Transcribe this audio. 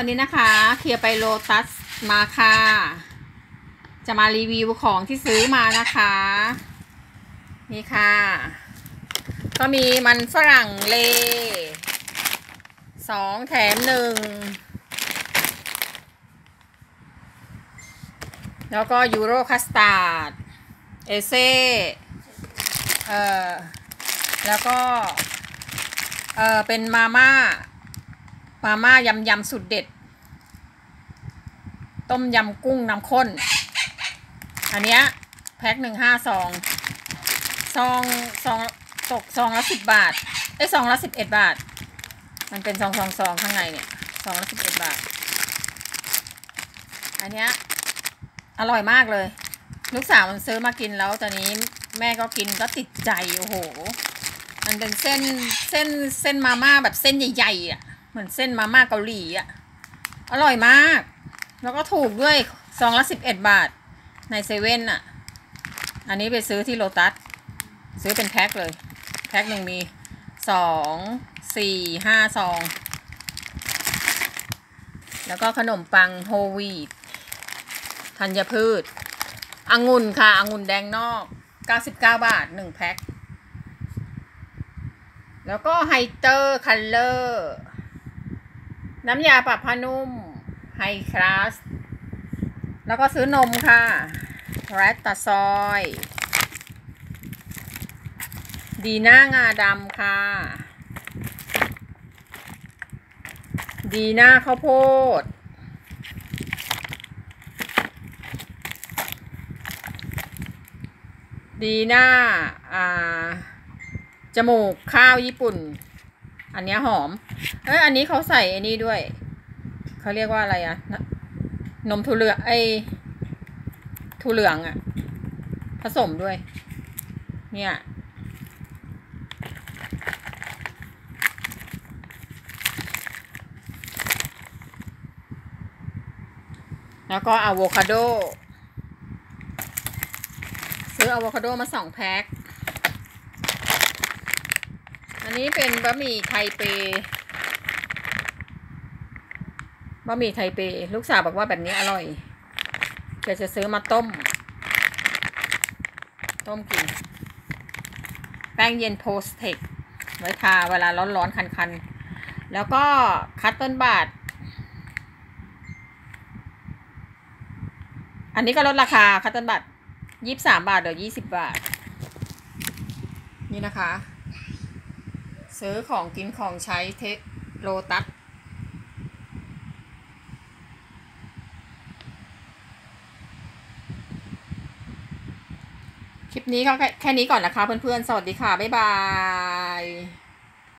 วันนี้นะคะเคลียร์ไปโลตัสมาค่ะจะมารีวิวของที่ซื้อมานะคะนี่ค่ะก็มีมันฝรั่งเล2 แถม 1แล้วก็ยูโรคัสตาร์ดเอเซ่แล้วก็เป็นมาม่ายำสุดเด็ดต้มยำกุ้งน้ำข้นอันเนี้ยแพ็ค1 5 ซองตกซองละ10 บาทซองละ11 บาทมันเป็นซองข้างในเนี่ยซองละ11 บาทอันเนี้ยอร่อยมากเลยลูกสาวมันซื้อมากินแล้วตอนนี้แม่ก็กินก็ติดใจโอ้โหมันเป็นเส้นมาม่าแบบเส้นใหญ่ๆอ่ะเหมือนเส้นมาม่าเกาหลีอ่ะอร่อยมากแล้วก็ถูกด้วยซองละ11 บาทในเซเว่นอ่ะอันนี้ไปซื้อที่โลตัสซื้อเป็นแพ็คเลยแพ็คหนึ่งมี2 4 5 ซองแล้วก็ขนมปังโฮลวีตธัญพืชองุ่นค่ะองุ่นแดงนอก99 บาท1 แพ็คแล้วก็ไฮเตอร์คัลเลอร์น้ำยาปรับผ้านุ่มไฮคลาสแล้วก็ซื้อนมค่ะแรตตาซอยดีน่างาดำค่ะดีน่าข้าวโพดดีน่าจมูกข้าวญี่ปุ่นอันนี้หอมอันนี้เขาใส่ไอ้นี่ด้วยเขาเรียกว่าอะไรอะนมถั่วเหลืองถั่วเหลืองอะผสมด้วยเนี่ยแล้วก็อะโวคาโดซื้ออะโวคาโดมา2 แพ็คอันนี้เป็นบะหมี่ไทเปลูกสาวบอกว่าแบบนี้อร่อยจะซื้อมาต้มกินแป้งเย็นโพสเทคไว้ทาเวลาร้อนๆคันๆแล้วก็คัตเติ้ลบัตอันนี้ก็ลดราคาคัตเติ้ลบัต23 บาทเหลือ20 บาทนี่นะคะซื้อของกินของใช้โลตัสคลิปนี้ก็แค่นี้ก่อนนะคะเพื่อนๆสวัสดีค่ะบ๊ายบาย